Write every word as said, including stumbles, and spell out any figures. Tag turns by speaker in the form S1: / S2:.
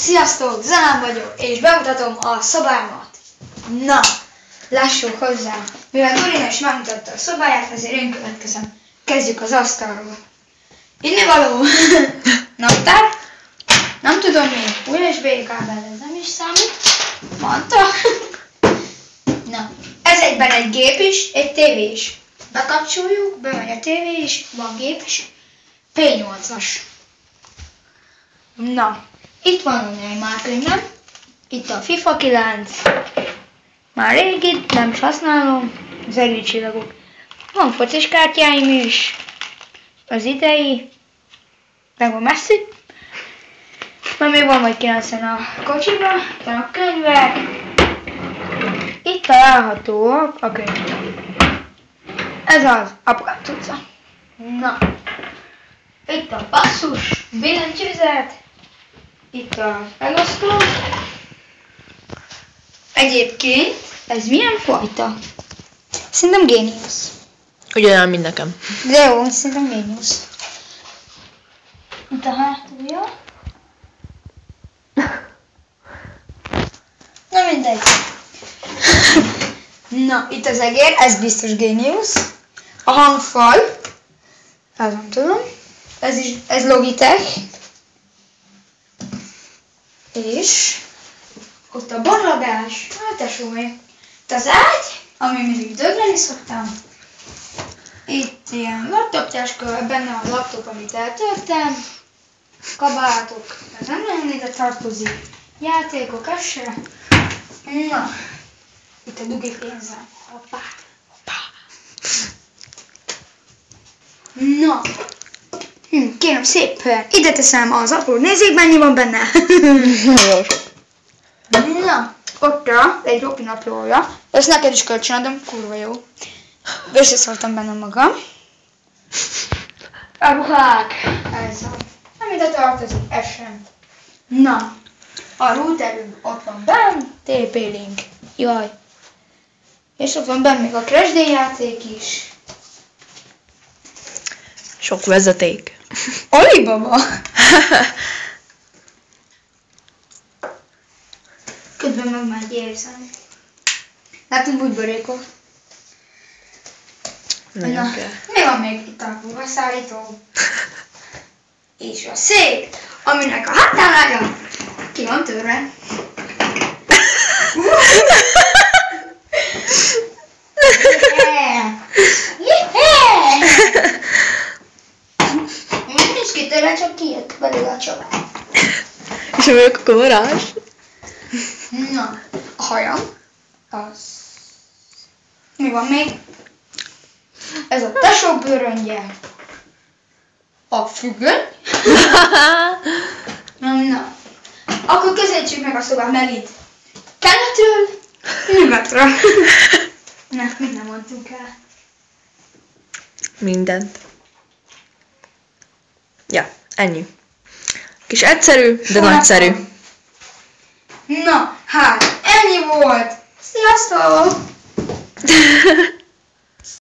S1: Sziasztok, Zanám vagyok, és bemutatom a szobámat. Na, lássuk hozzá. Mivel Dorina is megmutatta a szobáját, ezért én következem. Kezdjük az asztalról. Innivaló, naptár, nem tudom mi, u es bé kábel, ez nem is számít. Manta. Na, ez egyben egy gép is, egy tévé is. Bekapcsoljuk, bemegy a tévé is, van gép is. pé nyolcas. Na, itt van a Neymar könyvem, itt a FIFA kilenc, már régi, nem is használom, az egri csillagok. Van focis kártyáim is, az idei, meg van Messi, majd még van majd kilencven a kocsiba, van a könyvek, itt találhatóak a könyvek. Ez az apukám cucca. Na, itt a basszus, billentyűzet, itt a megosztó. Egyébként, ez milyen fajta? Szerintem Genius.
S2: Ugyanolyan, mint nekem.
S1: De jó, szerintem Genius. Itt a hátulja. Na mindegy. Na, itt az egér, ez biztos Genius. A hangfal, ez nem tudom. Ez is, ez Logitech. És ott a borlagás, hát tesó még. Itt az ágy, ami mindig dögleni szoktam. Itt ilyen laptoptáska, benne a laptop, amit eltörtem. Kabátok, ez nem nagyon ide tartozik. Játékok, ez se. Na, itt a dugi pénzem. Hoppá, hoppá. Na, hm, kérem szépen, ide teszem az apró, nézzék mennyi van benne.
S2: Jó.
S1: Na, ott egy ropi naplója. Ezt neked is kölcsönadom, kurva jó. Összeszóltam benne magam. A ruhák, ez a, nem ide tartozik, ez sem. Na, a routerünk ott van benn, té pé-link, jaj. És ott van benn még a Crash Day játék is.
S2: Sok vezeték.
S1: Alibaba! Közben meg már érzem. Látod bugyborékot?
S2: Nagyon kell.
S1: Mi van még itt a ruhaszállító? És a szék, aminek a hátánálja ki van törve. Most nincs kitörve, csak kijött belőle a család.
S2: És a vagyok a varázs?
S1: Na, a hajam, az... Mi van még? Ez a tesó bőröngye. A függöny. Na, na. Akkor közelítsük meg a szobát, mert itt keletről nyugatra. Na, mit nem mondtunk el?
S2: Mindent. Ja, ennyi. Kis egyszerű, de
S1: Soha
S2: nagyszerű.
S1: nem. Na, hát, ennyi volt. Sziasztok!